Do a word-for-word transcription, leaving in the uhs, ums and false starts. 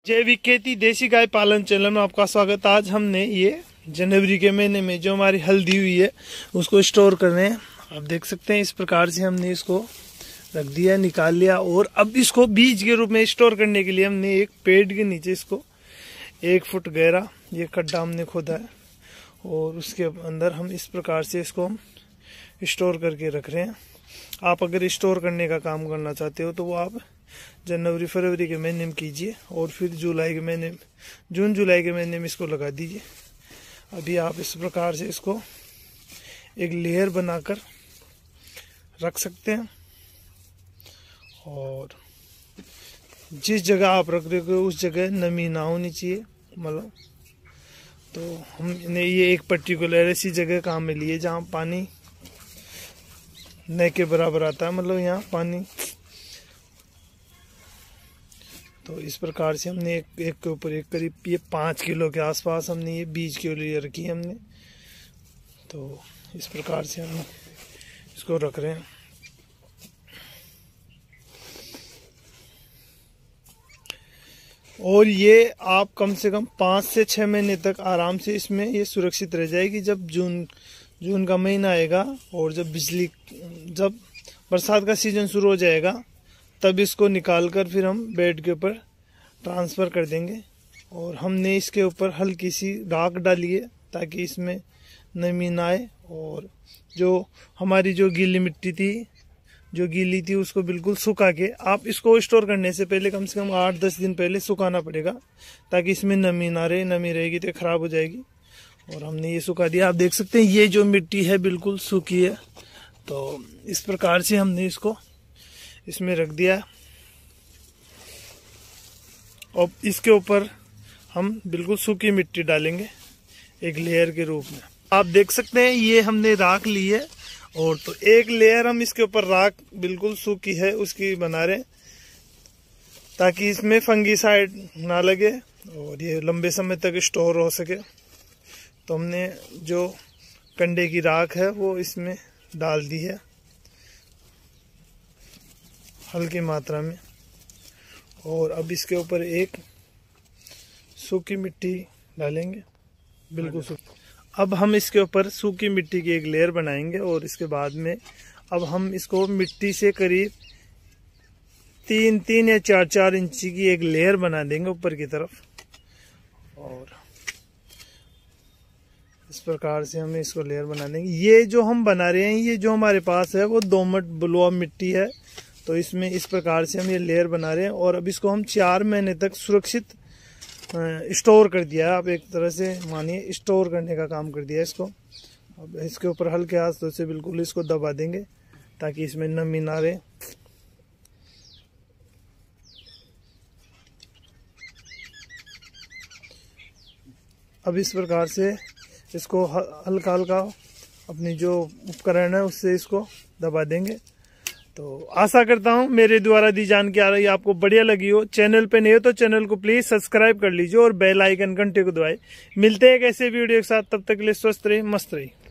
जैविक खेती देसी गाय पालन चैनल में आपका स्वागत। आज हमने ये जनवरी के महीने में जो हमारी हल्दी हुई है उसको स्टोर कर रहे हैं। आप देख सकते हैं इस प्रकार से हमने इसको रख दिया, निकाल लिया और अब इसको बीज के रूप में स्टोर करने के लिए हमने एक पेड़ के नीचे इसको एक फुट गहरा ये खड्डा हमने खोदा है और उसके अंदर हम इस प्रकार से इसको हम स्टोर करके रख रहे हैं। आप अगर स्टोर करने का काम करना चाहते हो तो वो आप जनवरी फरवरी के महीने में कीजिए और फिर जुलाई के महीने में जून जुलाई के महीने में इसको लगा दीजिए। अभी आप इस प्रकार से इसको एक लेयर बनाकर रख सकते हैं और जिस जगह आप रख रहे हो उस जगह नमी ना होनी चाहिए, मतलब तो हमने ये एक पर्टिकुलर ऐसी जगह काम में लिए जहाँ पानी न के बराबर आता है, मतलब यहाँ पानी। तो इस प्रकार से हमने एक एक के ऊपर एक करीब ये पाँच किलो के आसपास हमने ये बीज के लिए रखी है हमने। तो इस प्रकार से हम इसको रख रहे हैं। और ये आप कम से कम पाँच से छः महीने तक आराम से इसमें ये सुरक्षित रह जाएगी। जब जून जून का महीना आएगा और जब बिजली जब बरसात का सीजन शुरू हो जाएगा तब इसको निकाल कर फिर हम बेड के ऊपर ट्रांसफ़र कर देंगे। और हमने इसके ऊपर हल्की सी राख डाली है ताकि इसमें नमी ना आए और जो हमारी जो गीली मिट्टी थी जो गीली थी उसको बिल्कुल सुखा के आप इसको स्टोर करने से पहले कम से कम आठ दस दिन पहले सुखाना पड़ेगा ताकि इसमें नमी ना रहे। नमी रहेगी तो ख़राब हो जाएगी। और हमने ये सुखा दिया। आप देख सकते हैं ये जो मिट्टी है बिल्कुल सूखी है। तो इस प्रकार से हमने इसको इसमें रख दिया और इसके ऊपर हम बिल्कुल सूखी मिट्टी डालेंगे एक लेयर के रूप में। आप देख सकते हैं ये हमने राख ली है और तो एक लेयर हम इसके ऊपर राख बिल्कुल सूखी है उसकी बना रहे ताकि इसमें फंगीसाइड ना लगे और ये लंबे समय तक स्टोर हो सके। तो हमने जो कंडे की राख है वो इसमें डाल दी है हल्की मात्रा में। और अब इसके ऊपर एक सूखी मिट्टी डालेंगे बिल्कुल सूखी। अब हम इसके ऊपर सूखी मिट्टी की एक लेयर बनाएंगे और इसके बाद में अब हम इसको मिट्टी से करीब तीन तीन या चार चार इंची की एक लेयर बना देंगे ऊपर की तरफ। और इस प्रकार से हमें इसको लेयर बना देंगे। ये जो हम बना रहे हैं ये जो हमारे पास है वो दोमट बलुआ मिट्टी है। तो इसमें इस प्रकार से हम ये लेयर बना रहे हैं और अब इसको हम चार महीने तक सुरक्षित स्टोर कर दिया है। आप एक तरह से मानिए स्टोर करने का काम कर दिया है इसको। अब इसके ऊपर हल्के हाथों से बिल्कुल इसको दबा देंगे ताकि इसमें नमी ना रहे। अब इस प्रकार से इसको हल्का हल्का अपनी जो उपकरण है उससे इसको दबा देंगे। तो आशा करता हूं मेरे द्वारा दी जानकारी आपको बढ़िया लगी हो। चैनल पे नहीं हो तो चैनल को प्लीज सब्सक्राइब कर लीजिए और बेल आइकन घंटे को दबाएं। मिलते हैं एक ऐसे वीडियो के साथ, तब तक के लिए स्वस्थ रहिए, मस्त रहिए।